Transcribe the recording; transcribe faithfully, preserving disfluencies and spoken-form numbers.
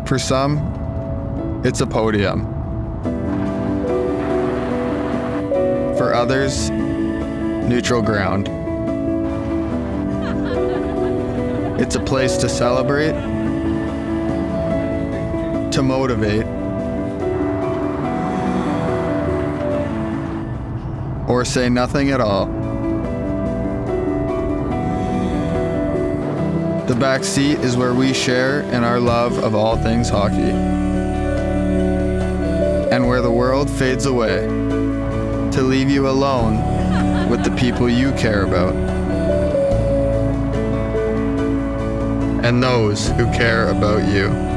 For some, it's a podium. For others, neutral ground. It's a place to celebrate, to motivate, or say nothing at all. The Backseat is where we share in our love of all things hockey, and where the world fades away to leave you alone with the people you care about and those who care about you.